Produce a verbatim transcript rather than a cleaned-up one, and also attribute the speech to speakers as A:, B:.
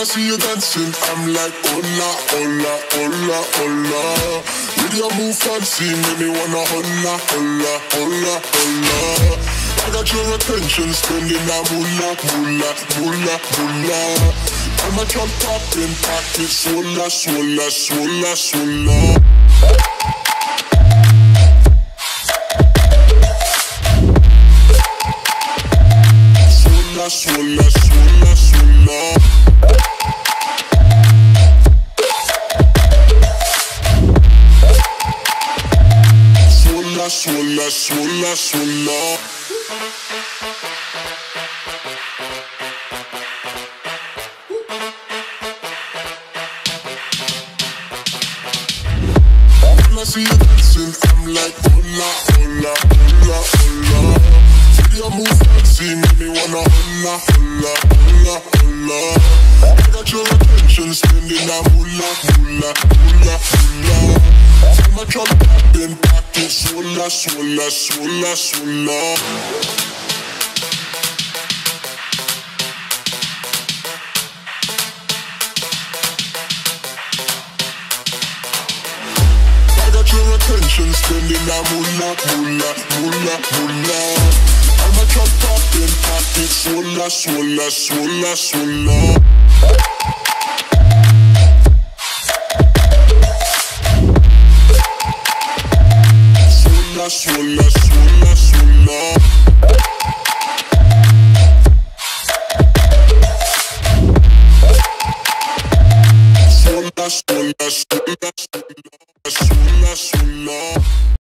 A: I see you dancing, I'm like, hola, hola, hola, hola. With your move fancy, make me wanna hola, hola, hola, hola. I got your attention, spending that moolah, moolah, moolah, moolah. I'm a jump poppin', pocket, swola, swola, swola, swola. Swola, swola, swola, swola. Swola, swola, swola, swola. When I see you dancing, I'm like, hola, hola, hola, hola. Feel your move fancy, make me wanna hola, hola, hola, hola. I got your attention, spending that moolah, moolah, moolah, moolah. I'm a jump poppin', pocket, swola, swola, swola, swola. Your attention, spending that moolah, moolah, moolah, moolah. I'm a jump poppin', pocket, swola, swola, swola, swola. Swola, swola, swola, swola. Swola, swola, swola, swola. Swola, swola.